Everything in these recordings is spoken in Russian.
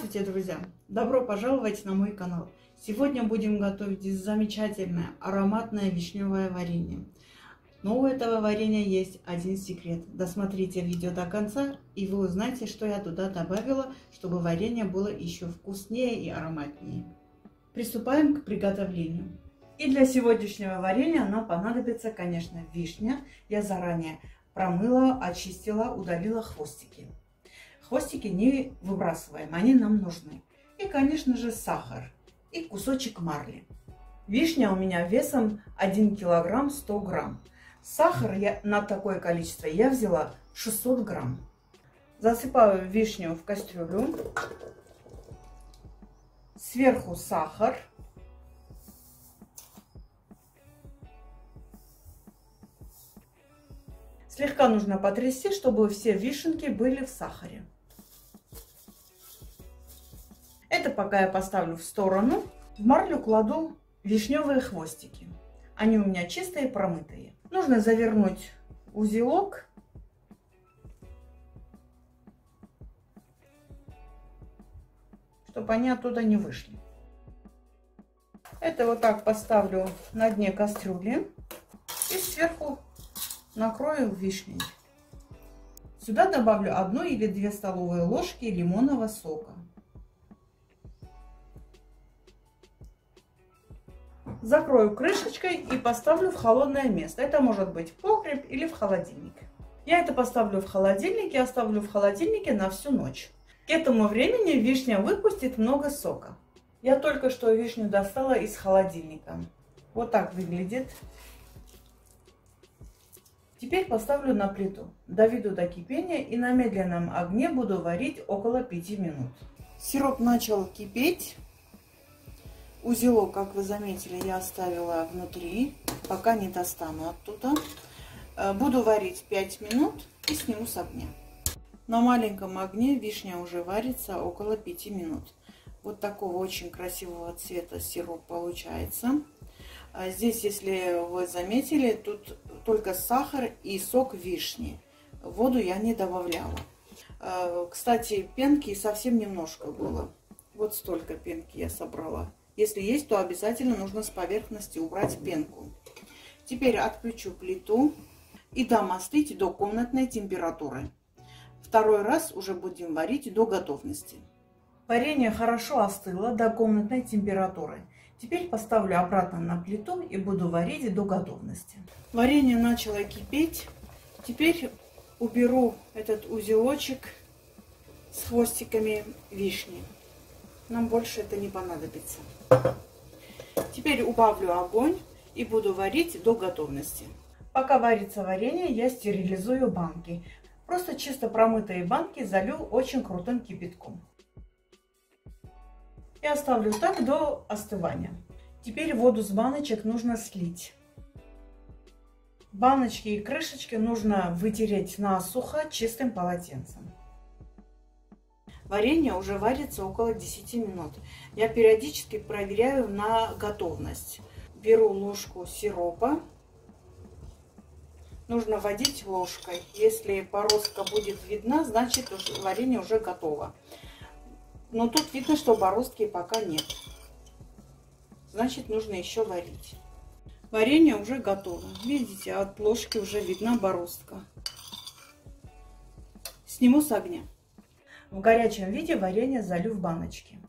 Здравствуйте, друзья! Добро пожаловать на мой канал. Сегодня будем готовить замечательное ароматное вишневое варенье. Но у этого варенья есть один секрет. Досмотрите видео до конца, и вы узнаете, что я туда добавила, чтобы варенье было еще вкуснее и ароматнее. Приступаем к приготовлению. И для сегодняшнего варенья нам понадобится, конечно, вишня. Я заранее промыла, очистила, удалила хвостики. Хвостики не выбрасываем, они нам нужны. И, конечно же, сахар и кусочек марли. Вишня у меня весом 1 килограмм 100 грамм. Сахар на такое количество я взяла 600 грамм. Засыпаю вишню в кастрюлю. Сверху сахар. Слегка нужно потрясти, чтобы все вишенки были в сахаре. Это пока я поставлю в сторону. В марлю кладу вишневые хвостики. Они у меня чистые, промытые. Нужно завернуть узелок. Чтобы они оттуда не вышли. Это вот так поставлю на дне кастрюли. И сверху накрою вишней. Сюда добавлю 1 или 2 столовые ложки лимонного сока. Закрою крышечкой и поставлю в холодное место. Это может быть погреб или в холодильник. Я это поставлю в холодильнике, оставлю в холодильнике на всю ночь. К этому времени вишня выпустит много сока. Я только что вишню достала из холодильника. Вот так выглядит. Теперь поставлю на плиту. Доведу до кипения и на медленном огне буду варить около 5 минут. Сироп начал кипеть. Узелок, как вы заметили, я оставила внутри, пока не достану оттуда. Буду варить 5 минут и сниму с огня. На маленьком огне вишня уже варится около 5 минут. Вот такого очень красивого цвета сироп получается. Здесь, если вы заметили, тут только сахар и сок вишни. Воду я не добавляла. Кстати, пенки совсем немножко было. Вот столько пенки я собрала. Если есть, то обязательно нужно с поверхности убрать пенку. Теперь отключу плиту и дам остыть до комнатной температуры. Второй раз уже будем варить до готовности. Варенье хорошо остыло до комнатной температуры. Теперь поставлю обратно на плиту и буду варить до готовности. Варенье начало кипеть. Теперь уберу этот узелочек с хвостиками вишни. Нам больше это не понадобится. Теперь убавлю огонь и буду варить до готовности. Пока варится варенье, я стерилизую банки. Просто чисто промытые банки залью очень крутым кипятком. И оставлю так до остывания. Теперь воду с баночек нужно слить. Баночки и крышечки нужно вытереть насухо чистым полотенцем. Варенье уже варится около 10 минут. Я периодически проверяю на готовность. Беру ложку сиропа. Нужно вводить ложкой. Если бороздка будет видна, значит варенье уже готово. Но тут видно, что бороздки пока нет. Значит, нужно еще варить. Варенье уже готово. Видите, от ложки уже видна бороздка. Сниму с огня. В горячем виде варенье залью в баночки.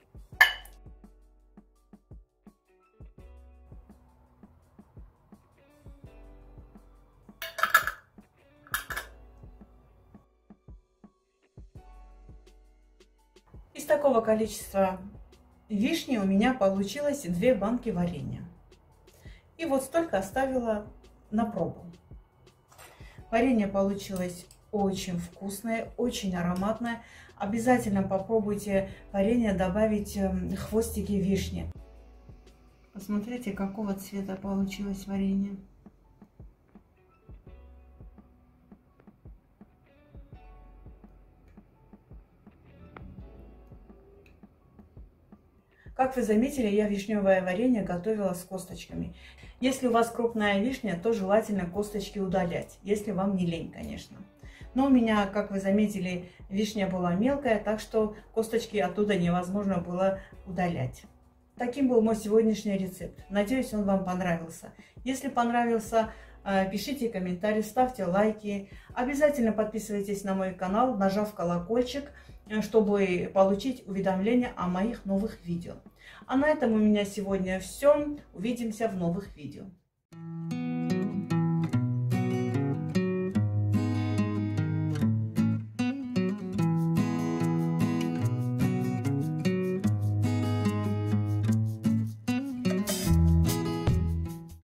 Из такого количества вишни у меня получилось 2 банки варенья. И вот столько оставила на пробу. Варенье получилось очень вкусное, очень ароматное. Обязательно попробуйте варенье добавить хвостики вишни. Посмотрите, какого цвета получилось варенье. Как вы заметили, я вишневое варенье готовила с косточками. Если у вас крупная вишня, то желательно косточки удалять, если вам не лень, конечно. Но у меня, как вы заметили, вишня была мелкая, так что косточки оттуда невозможно было удалять. Таким был мой сегодняшний рецепт. Надеюсь, он вам понравился. Если понравился, пишите комментарии, ставьте лайки. Обязательно подписывайтесь на мой канал, нажав колокольчик, чтобы получить уведомления о моих новых видео. А на этом у меня сегодня все. Увидимся в новых видео.